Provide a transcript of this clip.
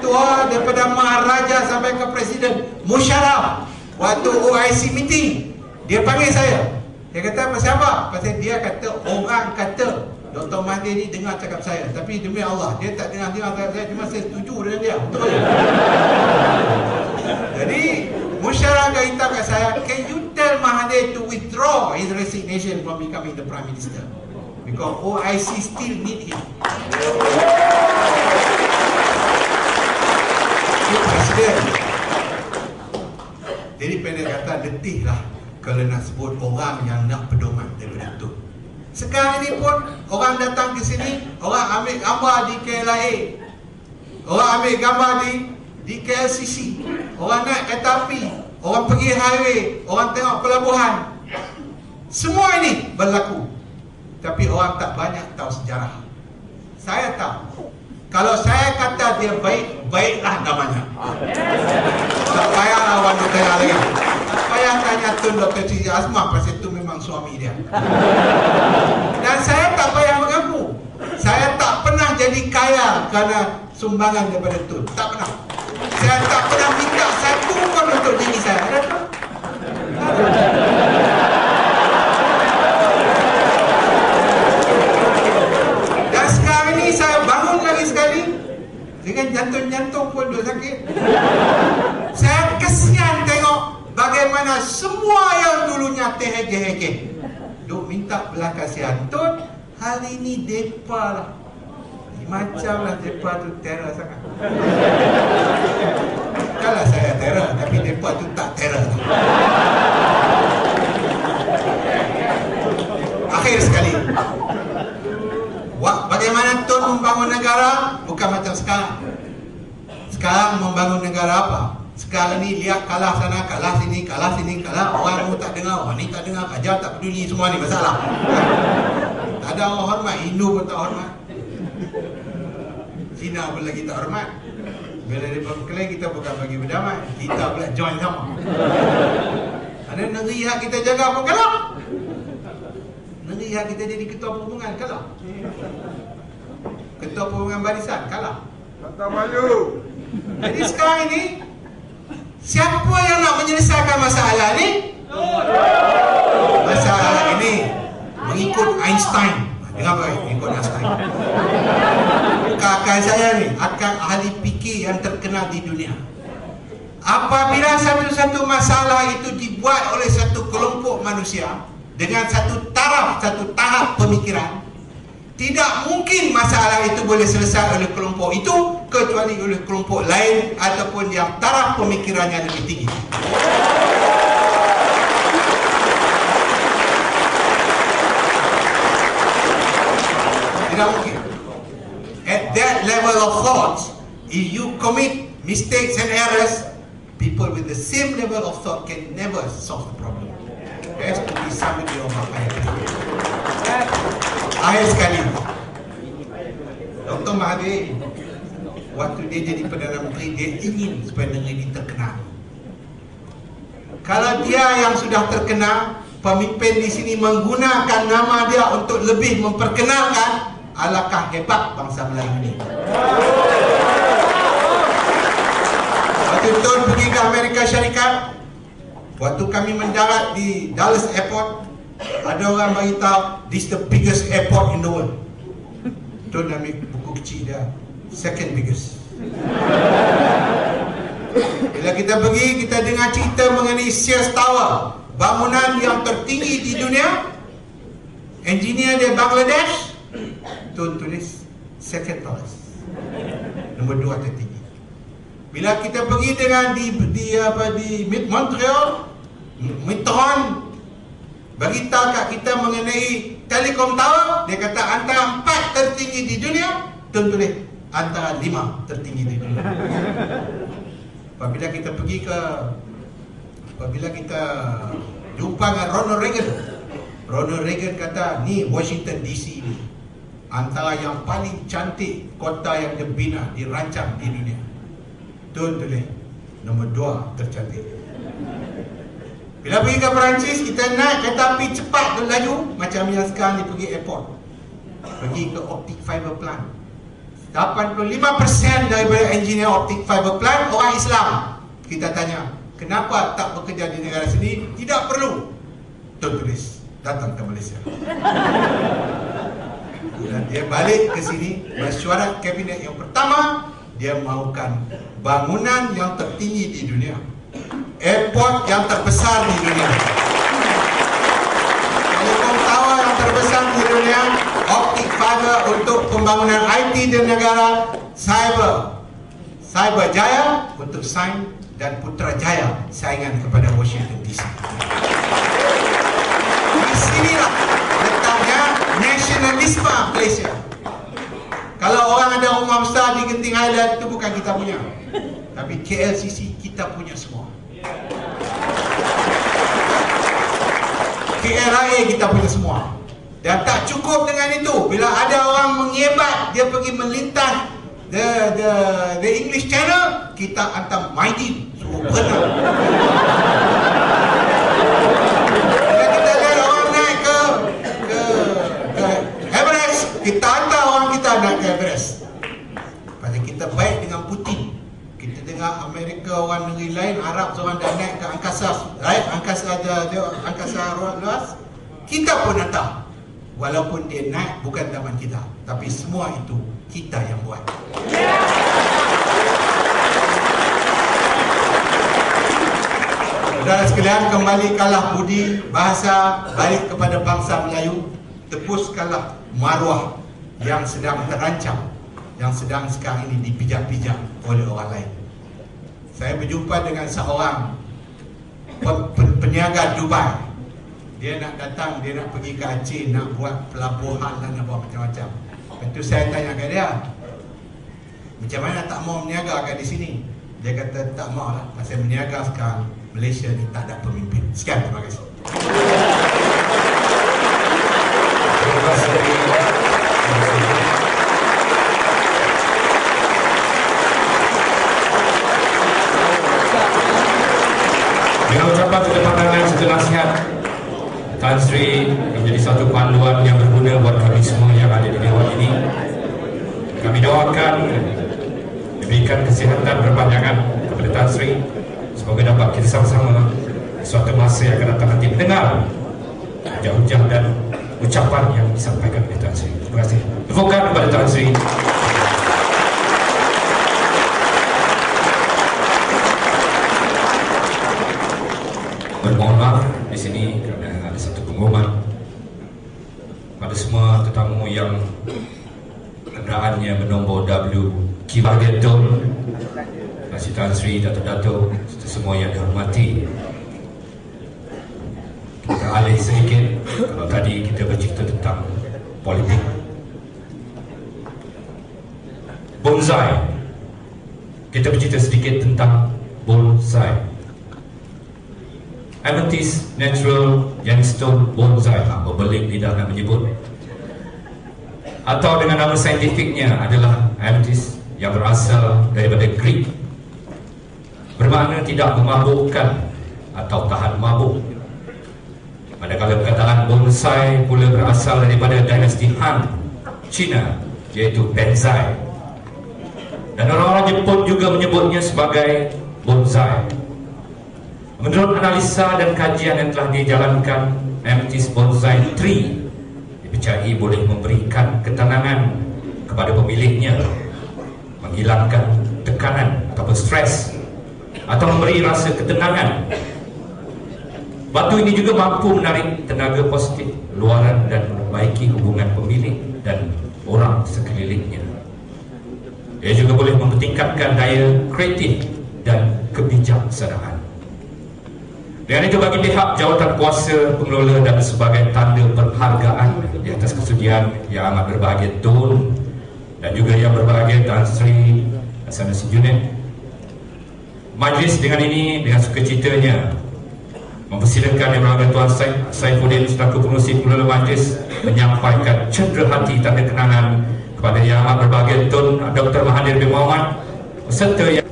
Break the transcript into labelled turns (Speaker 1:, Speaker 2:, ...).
Speaker 1: ketua, daripada maharaja sampai ke presiden, Musharraf. Waktu OIC meeting, dia panggil saya. Dia kata, pasal apa? Pasal dia kata, orang kata Dr. Mahathir ni dengar cakap saya, tapi demi Allah, dia tak dengar cakap saya, cuma saya setuju dengan dia. Betul. Jadi Musharraf kata kat saya, can you tell Mahathir to withdraw his resignation from becoming the Prime Minister? Because OIC still need him. Dia presiden. Jadi pendek kata, letih lah kalau nak sebut orang yang nak pedoman daripada itu. Sekarang ini pun orang datang ke sini, orang ambil gambar di KLIA, orang ambil gambar di KLCC, orang naik kereta api, orang pergi highway, orang tengok pelabuhan. Semua ini berlaku, tapi orang tak banyak tahu sejarah. Saya tahu. Kalau saya kata dia baik, baiklah namanya. Tak payahlah orang tu tanya lagi. Tak payah tanya Tun Dr. Siti Azmah, pasal itu memang suami dia. Dan saya tak payah mengaku. Saya tak pernah jadi kaya kerana sumbangan daripada Tun. Tak pernah. Saya tak pernah minta satu pun untuk diri saya. Ada tak? Dan sekarang ini saya bangun lagi sekali dengan jantung-jantung pun duk sakit. Saya kesian tengok bagaimana semua yang dulunya terhege-hege duk minta belas kasihan Tun. Hari ini depa lah, macamlah depa tu terror sangat. Kalau saya terror, tapi depa tu tak terror. Akhir sekali, bagaimana Tun membangun negara? Bukan macam sekarang. Sekarang membangun negara apa? Sekarang ni lihat kalah sana, kalah sini, kalah sini, kalah. Orang tak dengar, orang ni tak dengar, kajar tak peduli, semua ni masalah. Tak ada orang hormat, Hindu pun tak hormat, Cina pun lagi tak hormat. Bila dia berkelahi, kita bukan bagi berdamai, kita pula join sama. Ada negeri hak kita jaga pun kalah. Negeri hak kita jadi ketua perhubungan kalah. Ketua perhubungan barisan kalah.
Speaker 2: Tak malu.
Speaker 1: Jadi sekarang ini, siapa yang nak menyelesaikan masalah ni? Masalah ini mengikut Einstein. Dengar baik, mengikut Einstein. Kakak saya ni akan ahli fikir yang terkenal di dunia. Apabila satu-satu masalah itu dibuat oleh satu kelompok manusia dengan satu taraf, satu tahap pemikiran, tidak mungkin masalah itu boleh selesai oleh kelompok itu kecuali oleh kelompok lain ataupun yang taraf pemikirannya lebih tinggi. Tidak mungkin. At that level of thought, if you commit mistakes and errors, people with the same level of thought can never solve the problem. There has to be somebody of a higher level. Akhir sekali, Dr. Mahathir, waktu dia jadi Perdana Menteri, dia ingin supaya negeri ini terkenal. Kalau dia yang sudah terkenal, pemimpin di sini menggunakan nama dia untuk lebih memperkenalkan, alangkah hebat bangsa Melayu ini. Waktu Tun pergi ke Amerika Syarikat, waktu kami mendarat di Dallas Airport, ada orang beritahu, this is the biggest airport in the world. Tun ambil buku kecil dia, second biggest. Bila kita pergi, kita dengar cerita mengenai Sears Tower, bangunan yang tertinggi di dunia. Engineer dia Bangladesh. Tun tulis second tallest, nombor 2 tertinggi. Bila kita pergi dengan di Montreal, Mitron beritahu kat kita mengenai Telecom Tower, dia kata antara 4 tertinggi di dunia. Tun tulis antara 5 tertinggi di dunia. Apabila kita jumpa dengan Ronald Reagan kata, ni Washington DC ni antara yang paling cantik kota yang dibina, dirancang di dunia. Tun tulis nombor 2 tercantik. Bila pergi ke Perancis, kita naik kereta api cepat dan laju macam yang sekarang ni pergi airport, pergi ke optic fiber plant. 85% daripada engineer engineer optic fiber plant orang Islam. Kita tanya, kenapa tak bekerja di negara sini? Tidak perlu. Tulis, datang ke Malaysia. Dan dia balik ke sini, mesyuarat kabinet yang pertama, dia mahukan bangunan yang tertinggi di dunia, airport yang terbesar di dunia, telekom tower yang terbesar di dunia, optik fiber untuk pembangunan IT di negara, Cyber Jaya untuk sains, dan Putrajaya saingan kepada Washington DC. Di sinilah letaknya nasionalisme Malaysia. Kalau orang ada rumah besar di Genting Highland, itu bukan kita punya, tapi KLCC kita punya semua. KLIA kita punya semua. Dan tak cukup dengan itu. Bila ada orang mengebat, dia pergi melintas the English Channel, kita hantar Maidin suruh berenang. Bila kita lihat orang naik ke Everest, kita hantar orang kita naik ke Everest. Pasal kita baik dengan Putin. Kita dengar Amerika, orang negeri lain, Arab seorang dah naik ke angkasa, angkasa luas, kita pun hantar. Walaupun dia naik bukan zaman kita, tapi semua itu kita yang buat. Saudara sekalian, kembalikanlah budi bahasa balik kepada bangsa Melayu. Tebuskanlah maruah yang sedang terancam, yang sedang sekarang ini dipijak-pijak oleh orang lain. Saya berjumpa dengan seorang peniaga Dubai. Dia nak datang, dia nak pergi ke Aceh, nak buat pelabuhan dan nak buat macam-macam. Lepas tu saya tanya ke dia, macam mana tak mau meniaga di sini? Dia kata tak mau lah, pasal meniaga sekarang Malaysia ni tak ada pemimpin. Sekian, terima kasih.
Speaker 2: Terima kasih. Dengan ucapan satu pandangan, satu nasihat, Tan Sri menjadi satu panduan yang berguna buat kami semua yang ada di Dewan ini. Kami doakan diberikan kesihatan berpanjangan kepada Tan Sri. Semoga dapat kita sama-sama suatu masa yang akan datang nanti mendengar hujah-hujah dan ucapan yang disampaikan oleh Tan Sri. Terima kasih. Tepukan kepada Tan Sri. Bermohon maaf di sini kerana ada satu pengumuman pada semua tetamu yang kenderaannya bernombor W Kibahagiaan Tun, Encik Tan Sri, Dato'-Dato', semua yang dihormati. Kita alih sedikit. Kalau tadi kita bercerita tentang politik bonsai, kita bercerita sedikit tentang bonsai. Amethyst Natural Gemstone Bonsai, berbelit lidah nak menyebut, atau dengan nama saintifiknya adalah amethyst yang berasal daripada Greek, bermakna tidak memabukkan atau tahan mabuk. Manakala perkataan bonsai pula berasal daripada dinasti Han China, iaitu bonsai, dan orang-orang Jepun juga menyebutnya sebagai bonsai. Menurut analisa dan kajian yang telah dijalankan, amethyst bonsai tree dipercayai boleh memberikan ketenangan kepada pemiliknya, menghilangkan tekanan atau stres, atau memberi rasa ketenangan. Batu ini juga mampu menarik tenaga positif luaran dan memperbaiki hubungan pemilik dan orang sekelilingnya. Ia juga boleh mempertingkatkan daya kreatif dan kebijaksanaan. Dengan itu, bagi pihak jawatan kuasa, pengelola dan sebagai tanda penghargaan di atas kesudian yang amat berbahagia Tun dan juga yang berbahagia Tan Sri Hasan Nasir Junid, majlis dengan ini dengan sukacitanya mempersilakan Yang Berbahagia Tuan Saifuddin selaku pengerusi pengelola majlis menyampaikan cendera hati tanda kenangan kepada Yang Amat Berbahagia Tun Dr. Mahathir bin Mohamad, serta yang